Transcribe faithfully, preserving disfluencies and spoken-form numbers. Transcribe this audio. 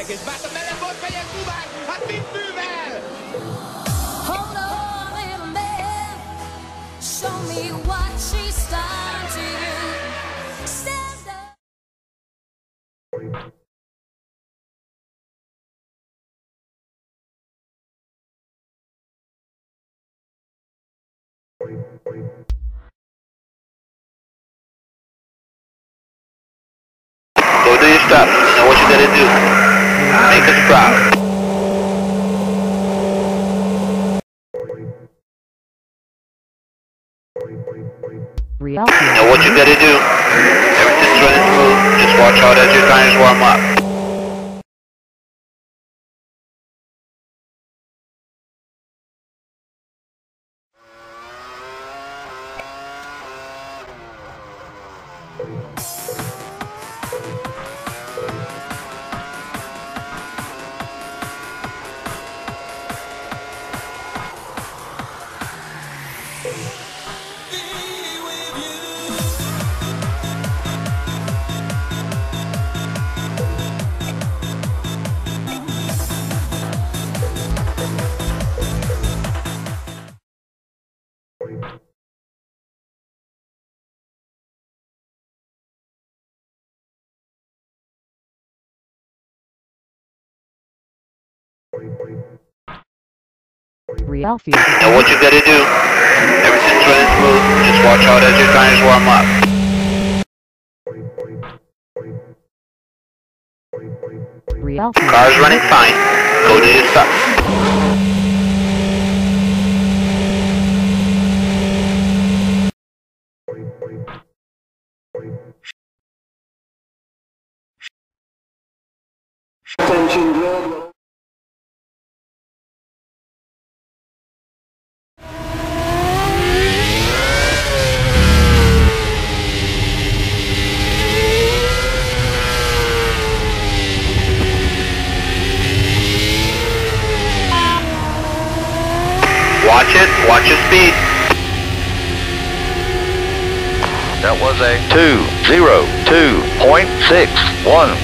meg, és bátom mellett volt fejek Dubán, hát mit művel? Hold on, little man, show me what she's done to you. Stand up. Go do your stuff. You know what you gotta do. Make us proud. Reality. You know what you gotta do. Everything's running smooth. Just watch out as your tires warm up. Reality. You know what you gotta do. Everything's running smooth. Just watch out as your tires warm up. Reality. Car's running fine. Go do your stuff. Attention, Red. Watch it. Watch your speed. That was a two zero two point six one.